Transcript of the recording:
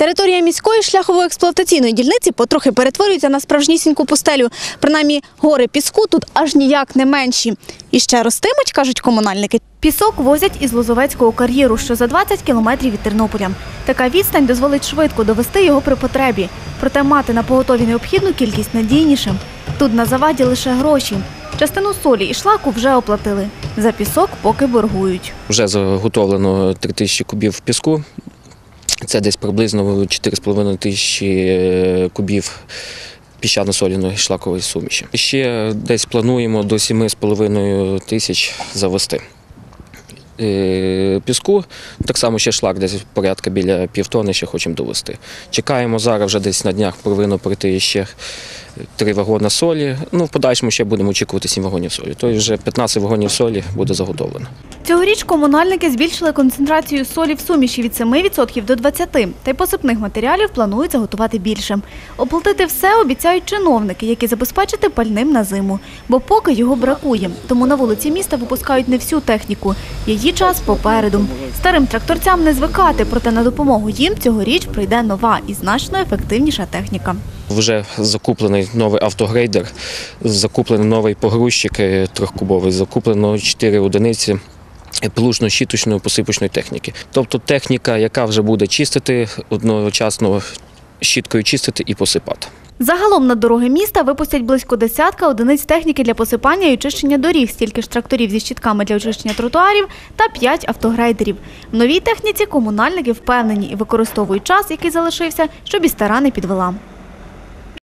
Територія міської шляхово-експлуатаційної дільниці потрохи перетворюється на справжнісіньку пустелю. Принаймні, гори піску тут аж ніяк не менші. І ще ростимуть, кажуть комунальники. Пісок возять із Лозовецького кар'єру, що за 20 кілометрів від Тернополя. Така відстань дозволить швидко довести його при потребі. Проте мати на поготові необхідну кількість надійніше. Тут на заваді лише гроші. Частину солі і шлаку вже оплатили. За пісок поки боргують. Вже заготовлено 3000 кубів піску. Це десь приблизно 4,5 тисячі кубів піщано-соляної шлакової суміші. Ще десь плануємо до 7,5 тисяч завести піску. Так само ще шлак десь порядка біля півтони ще хочемо довести. Чекаємо зараз, вже десь на днях повинно прийти ще 3 вагони солі. В подальшому ще будемо очікувати 7 вагонів солі. Тобто вже 15 вагонів солі буде заготовлено. Цьогоріч комунальники збільшили концентрацію солі в суміші від 7% до 20%. Та й посипних матеріалів планують заготувати більше. Оплатити все обіцяють чиновники, які забезпечити пальним на зиму. Бо поки його бракує. Тому на вулиці міста випускають не всю техніку. Її час попереду. Старим тракторцям не звикати, проте на допомогу їм цьогоріч прийде нова і значно ефективніша техніка. Вже закуплений новий автогрейдер, закуплений новий погрузчик трьохкубовий, закуплено 4 одиниці плужно-щіточної посипочної техніки. Тобто техніка, яка вже буде чистити, одночасно щіткою чистити і посипати. Загалом на дороги міста випустять близько 10 одиниць техніки для посипання і очищення доріг, стільки ж тракторів зі щітками для очищення тротуарів та 5 автогрейдерів. В новій техніці комунальники впевнені і використовують час, який залишився, щоб і стара не підвела.